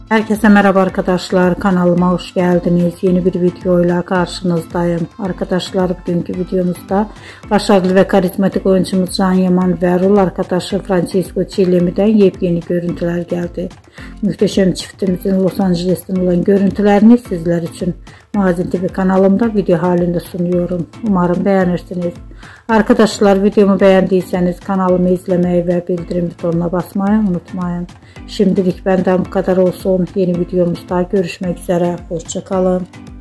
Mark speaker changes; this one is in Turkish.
Speaker 1: Herkese merhaba arkadaşlar, kanalıma hoş geldiniz. Yeni bir videoyla karşınızdayım. Arkadaşlar, bugünkü videomuzda başarılı ve karizmatik oyuncumuz Can Yaman ve rol arkadaşı Francisco Chillemi'den yepyeni görüntüler geldi. Muhteşem çiftimizin Los Angeles'ten olan görüntülerini sizler için Magazin TV kanalımda video halinde sunuyorum. Umarım beğenirsiniz. Arkadaşlar, videomu beğendiyseniz kanalımı izlemeyi ve bildirim butonuna basmayı unutmayın. Şimdilik benden bu kadar olsun. Yeni videomuzda görüşmek üzere. Hoşça kalın.